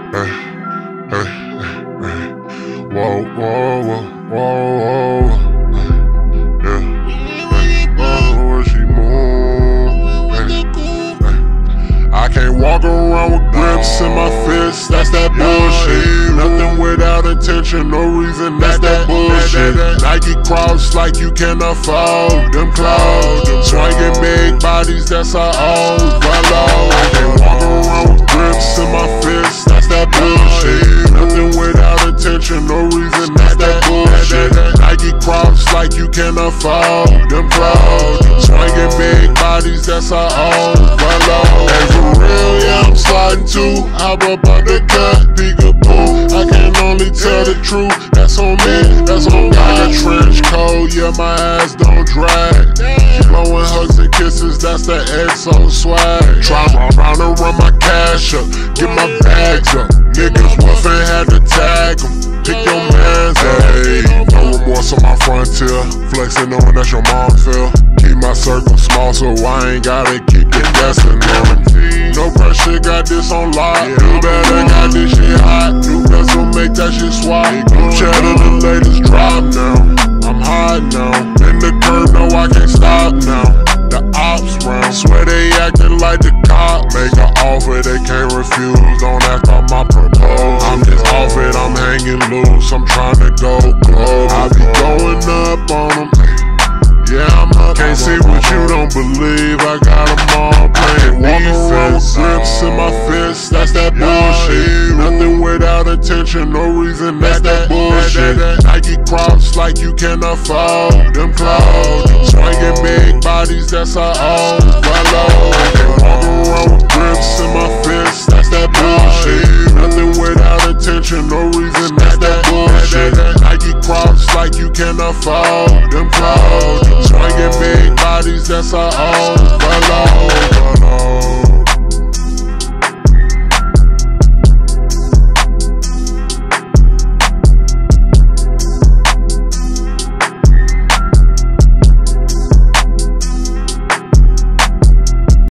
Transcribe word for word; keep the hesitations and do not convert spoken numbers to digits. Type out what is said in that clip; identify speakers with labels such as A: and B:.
A: Hey, hey, hey. Whoa, whoa, whoa, whoa, whoa. Yeah, hey. Oh, where she move? Hey, hey. I can't walk around with grips in my fists. That's that bullshit. Nothing without intention, no reason. That's that bullshit. Nike cross like you can afford them clothes. Swinging big bodies, that's our own fellow. I can't walk around with grips in my fists. That's that bullshit. Nothing without intention, no reason. That's that bullshit. Nike cross like you can afford them clothes. Swinging big bodies, that's our own fellow. Hey, for real, yeah, I'm sliding too. Hop up on the cut, peekaboo. I can only tell the truth. That's on me, that's on God. Trench coat, yeah, my ass don't drag. Blowing hugs and kisses, that's the X O swag. Try trying to run my cash up, get my bags up. Niggas woofing, had to tag them. Pick your mans up. Hey, no remorse on my frontier. Flexing knowing that's your mom feel. Keep my circle small so I ain't gotta keep it guessing on it. No pressure, got this on lock. New better, got this shit hot. New vessel, make that shit swap. New cheddar, the latest drop now. I'm hot now. In the curve, no, I can't stop now. The ops round, swear they acting like the cop. Make an offer they can't refuse. Don't ask about my proposal. I'm just off it, I'm hanging loose. I'm trying to go global. I be going up on them. Yeah, I'm up. Can't see what you don't believe. I got them all playing defense. Grips in my fists, that's that bullshit. Nothing without intention, no reason. That's that bullshit. Nike cross like you can afford them clothes. Swinging big bodies, that's our own fellow. I can't walk around with grips in my fists, that's that bullshit. Nothing without intention, no reason. That's that bullshit. Nike cross like you can afford them clothes. Swinging big bodies, that's our own fellow.